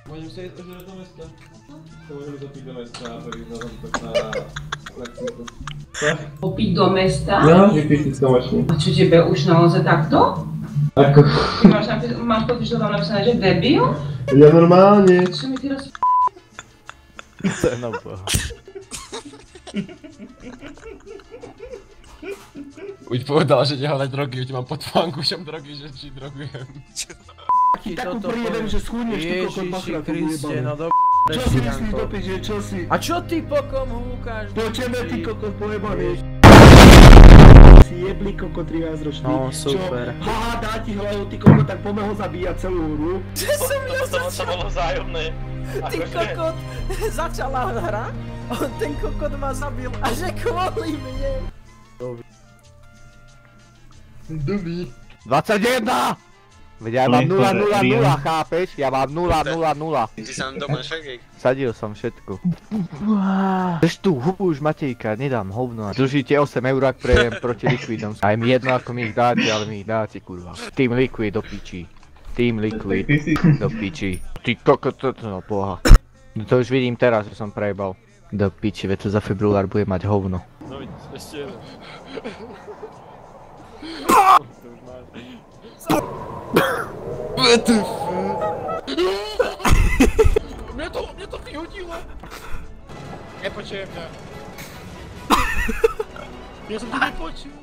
Môžem sa ísť ešte do mesta? To môžeme zapiť do mesta a prísť na lekciu. Opiť do mesta? No, vypíš si stomačne. A čo tebe už naozaj takto? Ako? Ty máš pocit, že to tam napísané, že debil? Ja normálne. Čo mi ty Cena boha. Uď povedal, že nehľadať drogy, uď mám pod fankušom drogy, že či drogujem. Ti takú príjemem, že schudneš ty kokot bachra, to Kriste, no do čo si myslíš do piče, čo si? A čo ty pokom húkáš? Po čeme ty kokot pojebaný? Si jebli kokot 13-ročný. No, super. Čo? Haha, dá ti hlavu, ty kokot, tak poďme ho zabíjať celú hru. To bolo vzájomné. Ty kokot, začala hra, on ten kokot ma zabil a že kvôli mne. Dobrý. 21! Veď ja mám 0-0-0, chápeš? Ja mám 0-0-0. Ty sa doma šagej. Sadil som všetko. Drž tú hubu už Matejka, nedám hovno. Držíte 8 eur, ak prejem proti Liquidom. Aj mi jedno ako mi ich dáte, ale mi ich dáte kurva. Team Liquid do piči. Team Liquid do piči. Ty kokot, no boha. No to už vidím teraz, že som prejebal. Do piči, veď to za február bude mať hovno. No vidíš, ešte jeden. Mne to vyhodilo! Nepočujem ťa. Ja som to nepočul.